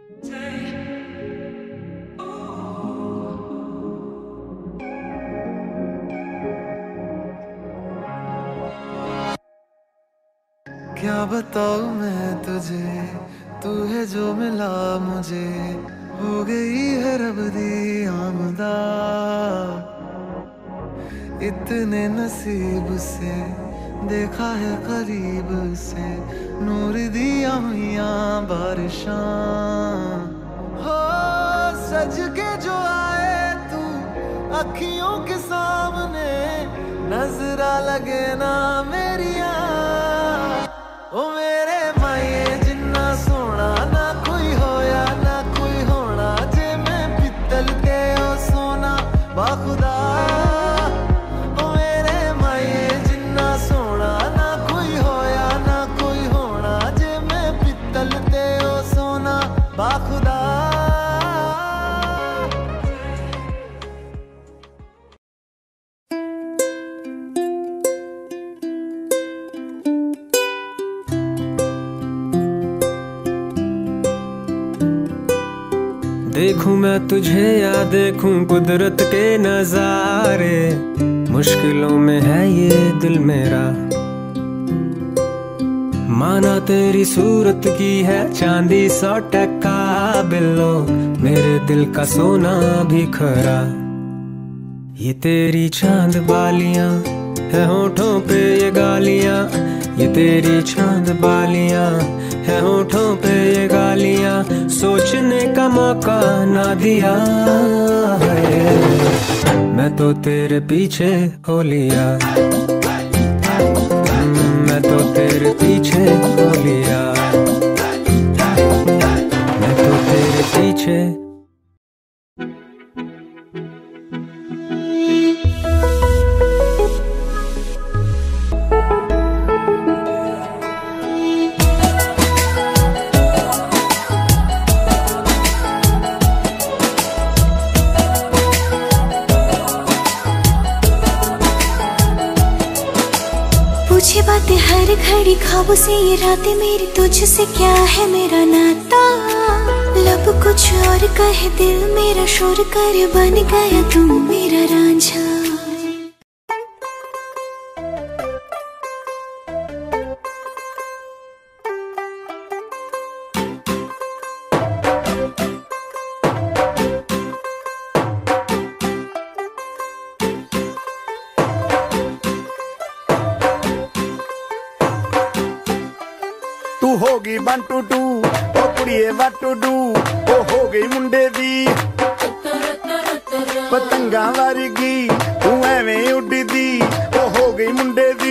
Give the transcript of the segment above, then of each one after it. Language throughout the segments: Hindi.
क्या बताऊं मैं तुझे, तू है जो मिला मुझे, हो गई है रब दी आमदा। इतने नसीब से देखा है करीब से, नूर दिया हुआ बारिशां। हो सज के जो आए तू अखियों के सामने, नजरा लगे ना मेरिया। ओ मेरे माये जिन्ना सोना ना कोई होया ना कोई होना, जे मैं पित्तल ते ओ सोना बाखुदा। ओ मेरे माये जिन्ना सोना ना कोई होया ना कोई होना, जे मैं पित्तल ते ओ सोना बाखुदा। देखूं मैं तुझे या देखूं कुदरत के नजारे, मुश्किलों में है ये दिल मेरा। माना तेरी सूरत की है चांदी 100% बिल्लो, मेरे दिल का सोना भी खरा। ये तेरी चांद बालियां है होठों पे ये गालियां, ये तेरी चांद बालियां है होठों पे ये गालियां, सोचने का मौका ना दिया है। मैं तो तेरे पीछे हो लिया, मैं तो तेरे पीछे हो लिया, मैं तो तेरे पीछे। पूछे बातें हर घड़ी ख्वाबों से, ये रातें मेरी तुझसे क्या है मेरा नाता। लब कुछ और कहे दिल मेरा शोर करे, बन गया तू मेरा रांझा। तू होगी 1 2 2 ओ कुड़िए what to do, ओ हो गई मुंडे दी पतंगा वर्गी, तू एवें उड़दी ओ हो गई मुंडे दी।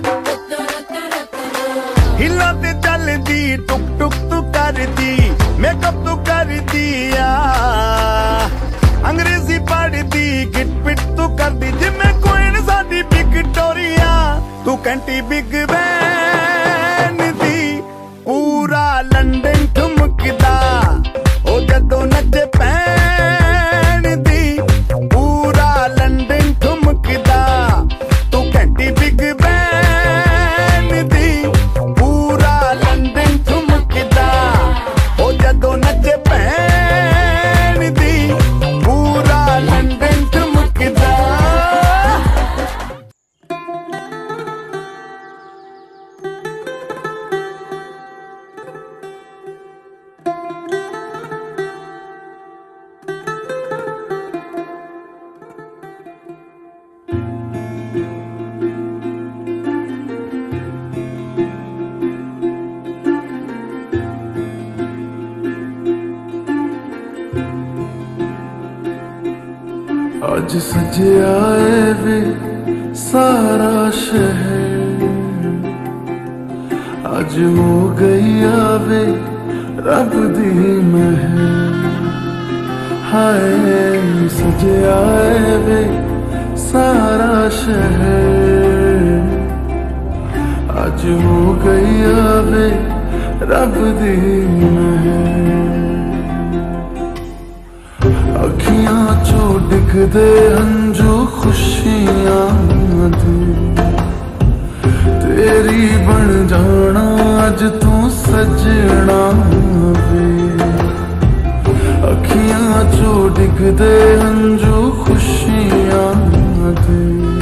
हिला ते चलदी टुक टुक तू करदी, मेकअप तू करदी आ, अंग्रेजी पढ़दी गिट पिट तू करदी, जिम्मे कोई साडी विक्टोरिया। तू कंटी बिग बैन दी पूरा लंदन ठुमकदा, ओ जदों नचे पैन दी पूरा लंदन ठुमकदा। तू घंटी बिग बैन दी पूरा लंदन ठुमकदा, ओ जदों नचे पैन दी पूरा लंदन ठुमकदा। आज सजिया है वे सारा शहर, आज हो गई आवे रब दी महर। हाय सजिया है वे सारा शहर, आज हो गई आवे रब दी महर। अखियां चो डिगदे हंजू खुशियां दी, तेरी बन जाना अज तू सजना वे। चो डिगदे हंजू खुशियां दे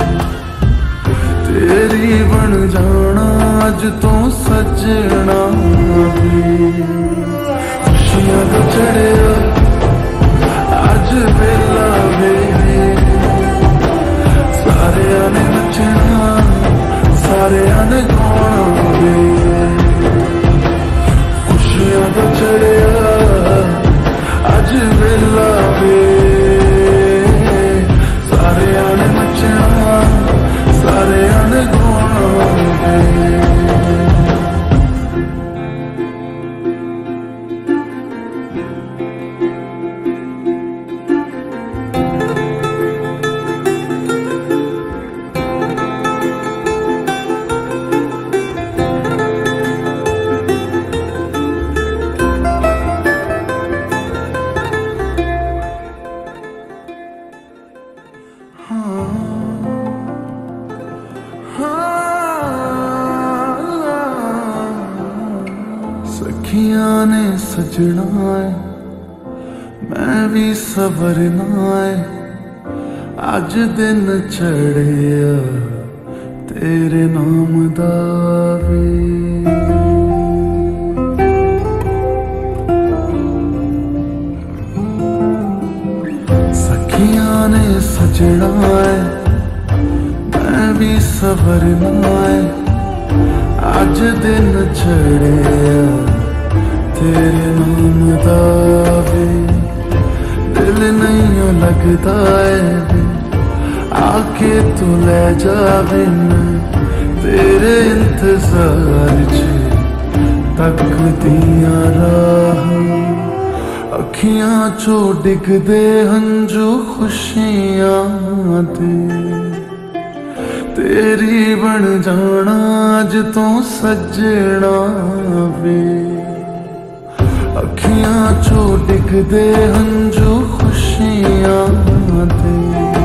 तेरी बन जाना अज तो सजना भी खुशियां तो चढ़िया अज वेला वे सारे ने नचना सारे ने गाना वे खुशियां तो चढ़िया अज वेला वे सारे ने नचना सारे ने गाना वे सखियां ने सजना है मैं भी सवरना है अज दिन चढ़िया तेरे नाम दा वे सखियां ने सजना है मैं भी सवरना है अज दिन चढ़िया तेरे नाम दा वे दिल नहीं लगता है आके तू ले जावे तेरे इंतजार च तकदियां राह अखियां चो डिगदे हंजू खुशियां दे तेरी बन जाना अज तो सजना वे अखियां चो डिगदे हंजू खुशियां दे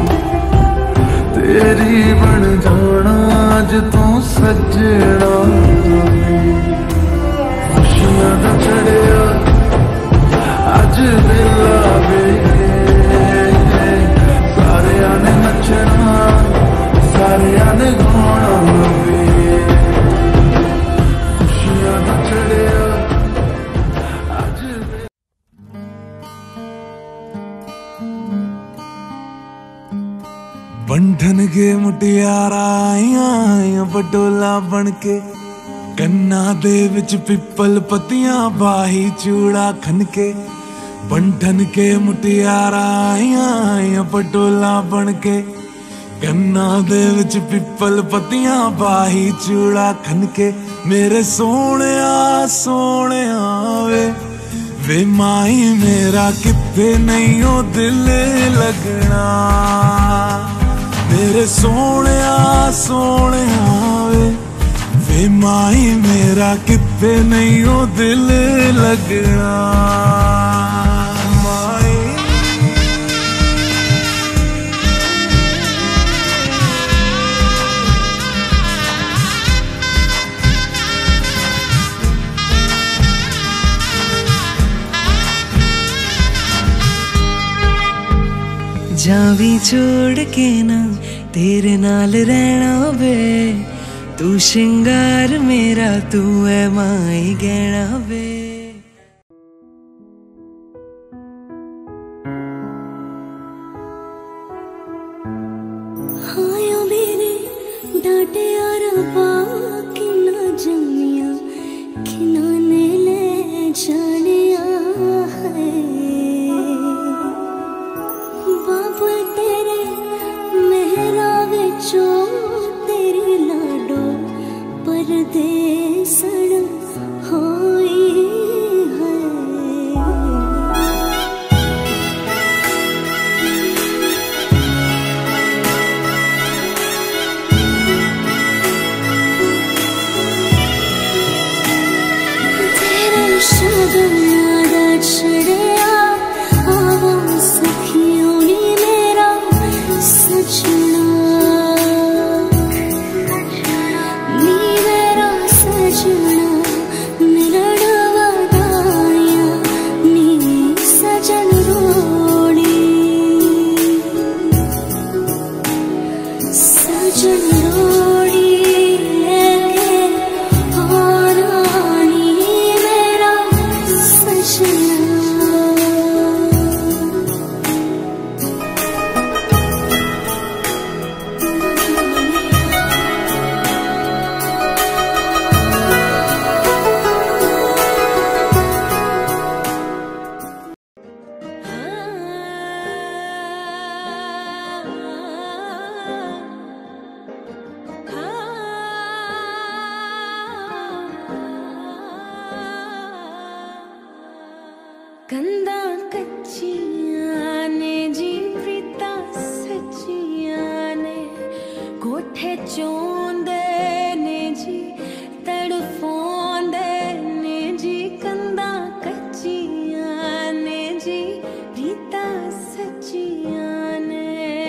तेरी बन जाना अज तो सजना वे खुशियां दा चढ़िया अज वेला वे सारे ने नचना सारे ने गाना वे खुशियां दा चढ़िया बंधन के मुटियारा आइया बडोला बनके कन्ना दे विच पिपल पतियां बाही चूड़ा खनके बंधन के मुटियारा आइया बडोला बनके कन्ना दे विच पिपल पतियां बाही चूड़ा खनके मेरे सोहणिया सोहणिया वे माई मेरा किथे नहीं ओ दिल लगना मेरे सोहणिया सोहणिया वे माई मेरा किथे नहीं ओ दिल लगना माई जावी छोड़ के ना तेरे नाल रहना वे तू श्रृंगार मेरा तू है माई गहना वे हाया मेरे डांटे और कि ना जमिया किना ने ले जानिया है बाबा तेरे मेहरा विचो तेरी लाडो परदेसण होई है तेरे शब्द याद छड़िया आवा सखियों ने मेरा सजना नी मेरा सजना मिलन वादाया नी सजन रो कंधा कच्चियां ने जी प्रीता सच्चियां ने कोठे चोंदे ने जी तड़फोंदे ने जी कंधा कच्चियां ने जी प्रीता सच्चियां ने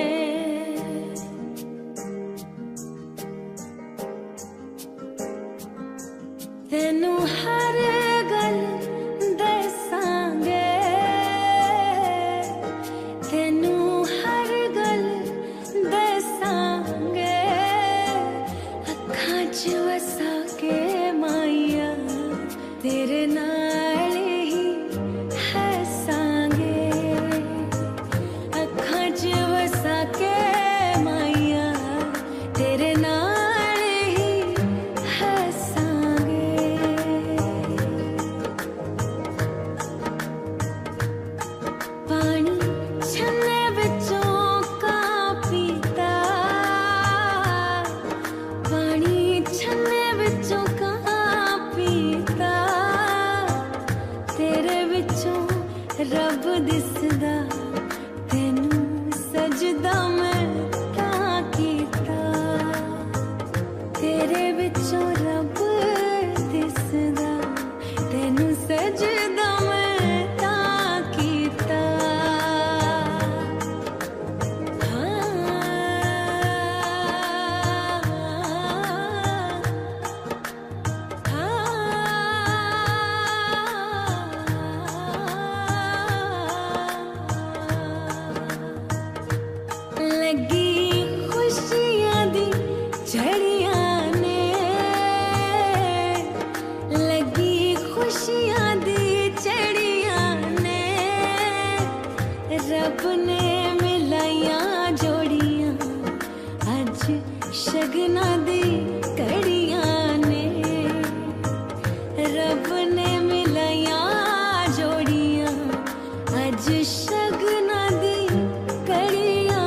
तेनू हर गल दसांगे तेनू हर गल दसांगे अखां च वसा के माइया तेरे नाल ही हसांगे अखां च वसा के माइया तेरे नाल ही हसांगे पानी छन्ने विचों का पीता पानी छन्ने विचों का पीता तेरे विचों रब दिसदा तेनू सजदा मैं तां कीता तेरे विचों रब दिसदा तेनू सजदा मैं तां कीता लगी खुशियां दी झड़ियां ने लगी खुशियां दी झड़ियां ने रब ने मिलाइयां जोड़ियां अज शगना दी कड़ियां ने रब ने मिलाइयां जोड़ियां अज शगना दी कड़ियां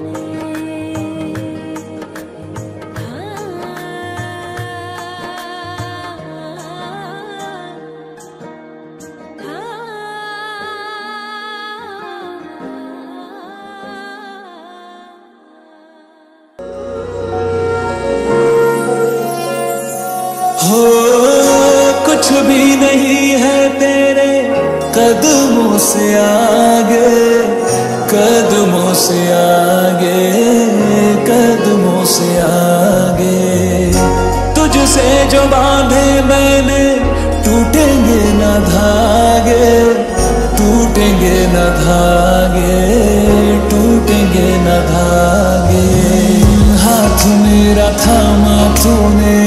हो कुछ भी नहीं है तेरे कदमों से आगे कदमों से आगे कदमों से आगे तुझसे जो बांधे मैंने टूटेंगे न धागे टूटेंगे न धागे टूटेंगे न धागे हाथ मेरा थामा तूने